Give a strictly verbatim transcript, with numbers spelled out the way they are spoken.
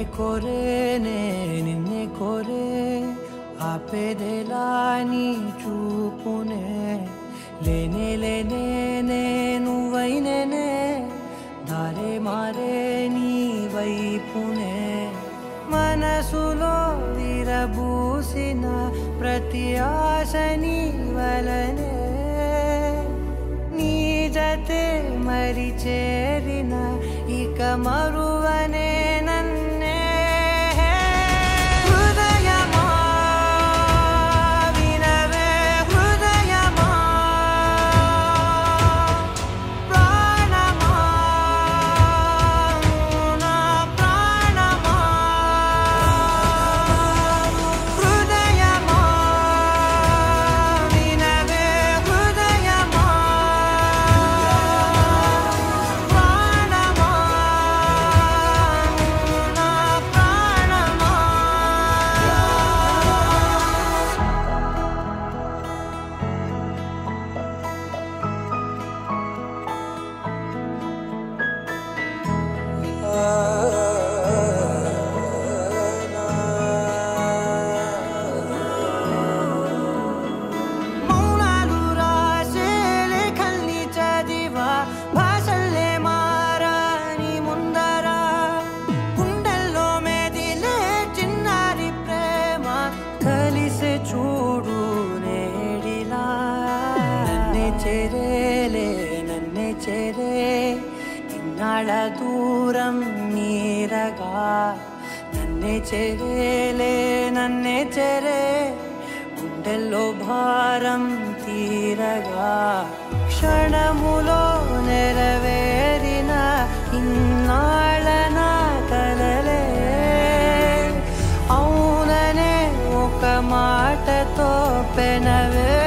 కోరేనే నిన్నే కోరే ఆపేదెలా నీ చూపునే లేనే లేనే నువ్వైనేనే దారే మారే నీ వైపునే మనసులో విరబూసిన ప్రతి ఆశ నీ వలనే నీ జతే మరి చేరిన ఇక మరువనే నన్నే హృదయమా వినవే హృదయమా ప్రాణమా నా ప్రాణమా హృదయమా వినవే హృదయమా ప్రాణమా నా ప్రాణమా మౌనాలు రాసే లేఖల్ని చదివా భాషల్లే మారాని ముందరా గుండెల్లో మెదిలే చిన్నారి ప్రేమ కలిసే చూడు నేడిలా నన్నే చేరేలే నన్నే చేరే ఇన్నాళ్ళ దూరం నీరగా నన్నే చేరేలే నన్నే చేరే గుండెల్లో భారం తీరగా క్షణములో నెరవేరిన ఇన్నాళ్ళ నా కలలే అవుననే ఒక మాటతో పెనవే